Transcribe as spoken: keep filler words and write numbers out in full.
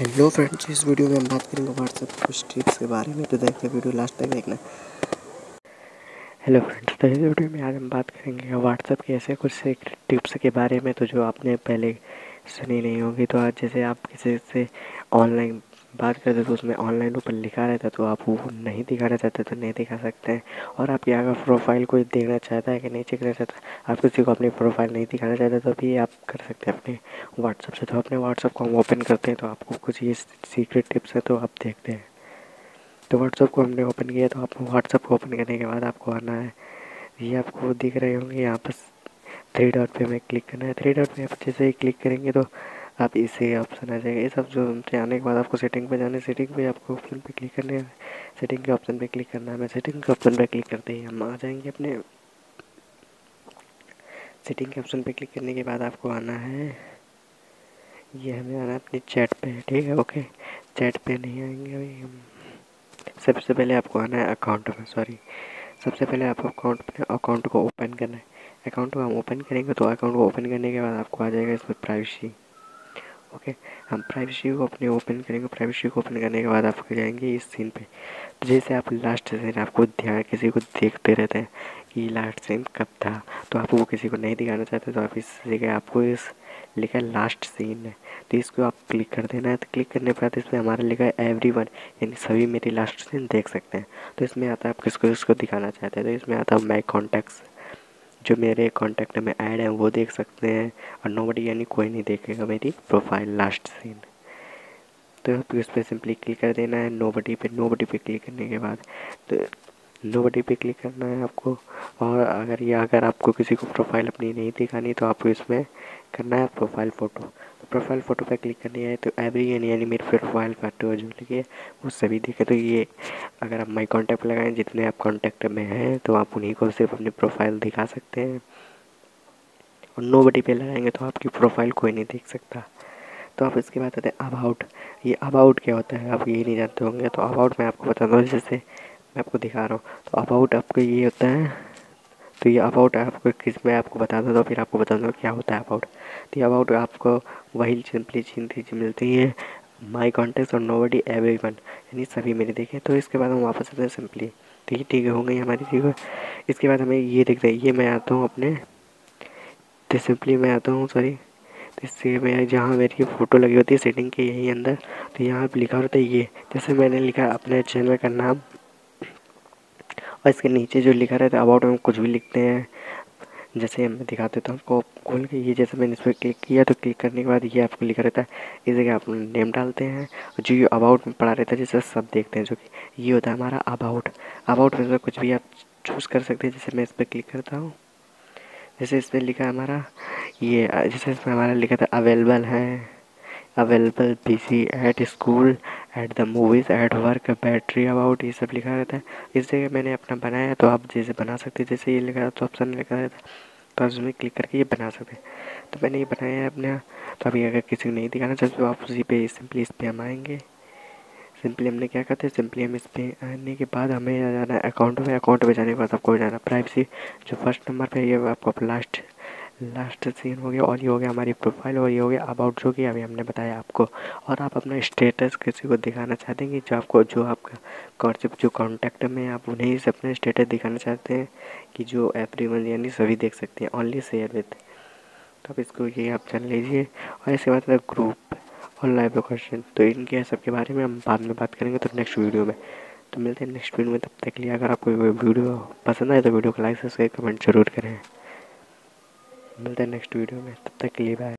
Hello friends, इस video में हम बात करेंगे व्हाट्सएप के कुछ टिप्स के बारे में। तो देखते वीडियो लास्ट तक देखना। हेलो फ्रेंड्स, तो इस वीडियो में आज हम बात करेंगे व्हाट्सएप के ऐसे कुछ सीक्रेट टिप्स के बारे में तो जो आपने पहले सुनी नहीं होगी। तो आज जैसे आप किसी से ऑनलाइन बात करते तो उसमें ऑनलाइन ऊपर लिखा रहता तो आप वो नहीं दिखाना चाहते तो नहीं दिखा सकते हैं। और आपकी अगर प्रोफाइल कोई देखना चाहता है कि नहीं चेक करना चाहता, आप किसी को अपनी प्रोफाइल नहीं दिखाना चाहते तो भी आप कर सकते हैं अपने व्हाट्सएप से। तो अपने व्हाट्सएप को हम ओपन करते हैं तो आपको कुछ ये सीक्रेट टिप्स है तो आप देखते हैं। तो व्हाट्सएप को हमने ओपन किया तो आपको व्हाट्सएप को ओपन करने के बाद आपको आना है, ये आपको दिख रहे होंगे यहाँ पर थ्री डॉट पे हमें क्लिक करना है। थ्री डॉट पे आप जैसे ही क्लिक करेंगे तो आप इसे ऑप्शन आ जाएगा। ये सब जो हमसे आने के बाद आपको सेटिंग पे जाना है। सेटिंग पे आपको ऑप्शन पे क्लिक करने है, सेटिंग के ऑप्शन पे क्लिक करना है। मैं सेटिंग के ऑप्शन पे क्लिक करते ही हम आ जाएंगे अपने सेटिंग के ऑप्शन पे क्लिक करने के बाद आपको आना है, ये हमें आना है अपनी चैट पे। ठीक है, ओके। चैट पे नहीं आएंगे अभी हम। सबसे पहले आपको आना है अकाउंट में, सॉरी सबसे पहले आपको अकाउंट में अकाउंट को ओपन करना है। अकाउंट को हम ओपन करेंगे तो अकाउंट को ओपन करने के बाद आपको आ जाएगा इसमें प्राइवेसी। ओके, हम प्राइवेसी को अपने ओपन करेंगे। प्राइवेसी को ओपन करने के बाद आप जाएंगे इस सीन पे। तो जैसे आप लास्ट सीन आपको ध्यान किसी को देखते रहते हैं कि लास्ट सीन कब था, तो आप वो किसी को नहीं दिखाना चाहते तो आप इस जगह आपको इस लिखा है लास्ट सीन है, तो इसको आप क्लिक कर देना है। तो क्लिक करने के बाद इसमें हमारा लिखा है एवरीवन, यानी सभी मेरी लास्ट सीन देख सकते हैं। तो इसमें आता है आप किसको किसको दिखाना चाहते हैं। तो इसमें आता है माई कॉन्टैक्ट्स, जो मेरे कॉन्टैक्ट में ऐड हैं वो देख सकते हैं, और नोबडी यानी कोई नहीं देखेगा मेरी प्रोफाइल लास्ट सीन। तो आपको इस पर सिंपली क्लिक कर देना है नोबडी पे। नोबडी पे क्लिक करने के बाद तो नोबडी पे क्लिक करना है आपको। और अगर या अगर आपको किसी को प्रोफाइल अपनी नहीं दिखानी तो आपको इसमें करना है प्रोफाइल फ़ोटो। तो प्रोफाइल फ़ोटो पे क्लिक करनी है तो एवरी यानी मेरी प्रोफाइल फ़ोटो जो लिखी वो सभी दिखे। तो ये अगर आप माई कॉन्टैक्ट लगाएं, जितने आप कॉन्टैक्ट में हैं तो आप उन्हीं को सिर्फ अपनी प्रोफाइल दिखा सकते हैं। और नोबडी पे लगाएंगे तो आपकी प्रोफाइल कोई नहीं देख सकता। तो आप इसके बाद आते हैं अबाउट। ये अबाउट क्या होता है आप ये नहीं जानते होंगे, तो अबाउट मैं आपको बता दूँ। जैसे मैं आपको दिखा रहा हूँ तो अबाउट आपको ये होता है। तो ये अबाउट आपको किस में आपको बता दूँ तो फिर आपको बता दूँ क्या होता है अबाउट। तो ये अबाउट आपको वही सिंपली चीज़ मिलती है माई कॉन्टेक्ट और नोबडी एवरीवन, यानी सभी मेरे देखें। तो इसके बाद हम वापस आते हैं सिंपली। ठीक है, ठीक है, हो गई हमारी। ठीक है, इसके बाद हमें ये दिखता है, ये मैं आता हूँ अपने तो सिंपली मैं आता हूँ सॉरी तो इससे मैं जहाँ मेरी फ़ोटो लगी होती है सेटिंग के यही अंदर, तो यहाँ पे लिखा होता है ये, जैसे मैंने लिखा अपने चैनल का नाम, और इसके नीचे जो लिखा रहता है अबाउट में कुछ भी लिखते हैं। जैसे मैं दिखाते तो आपको खोल के, ये जैसे मैंने इस पर क्लिक किया तो क्लिक करने के बाद ये आपको लिखा रहता है, इस जगह आप नेम डालते हैं और जो ये अबाउट में पड़ा रहता है जैसे सब देखते हैं, जो कि ये होता है हमारा अबाउट। अबाउट में से कुछ भी आप चूज़ कर सकते हैं। जैसे मैं इस पर क्लिक करता हूँ, जैसे इस पर लिखा है हमारा ये, जैसे इसमें हमारा लिखा था अवेलेबल है, available busy at school at the movies at work battery about, ये सब लिखा रहता है। इस जगह मैंने अपना बनाया तो आप जैसे बना सकते हैं। जैसे ये लिखा तो ऑप्शन लिखा रहता है तो आप उसमें क्लिक करके ये बना सकते हैं। तो मैंने ये बनाया है अपना। तो अभी अगर किसी को नहीं दिखाना चाहते तो आप उसी पे सिंपली इस पर हम आएंगे। सिंपली हमने क्या करते हैं, सिंपली हम इस पर आने के बाद हमें आ जाना है अकाउंट में। अकाउंट में जाने के बाद आपको जाना प्राइवेसी, जो फर्स्ट नंबर पे ये आपको लास्ट लास्ट सीन हो गया। और ये हो गया हमारी प्रोफाइल, और ये हो गया अबाउट जो कि अभी हमने बताया आपको। और आप अपना स्टेटस किसी को दिखाना चाहते हैं कि जो आपको जो आपका कॉन्सेप्ट जो कॉन्टैक्ट में आप उन्हें से अपना स्टेटस दिखाना चाहते हैं कि जो एवरीवन यानी सभी देख सकते हैं, ओनली शेयर विद। तो आप इसको ये आप जान लीजिए। और इसके बाद ग्रुप और लाइव लोकेशन, तो इनके सबके बारे में हम बाद में बात करेंगे तो नेक्स्ट वीडियो में। तो मिलते हैं नेक्स्ट वीडियो में, तब तक के लिए अगर आपको वीडियो पसंद आए तो वीडियो को लाइक सब्सक्राइब कमेंट जरूर करें। मिलते हैं नेक्स्ट वीडियो में, तब तक के लिए बाय।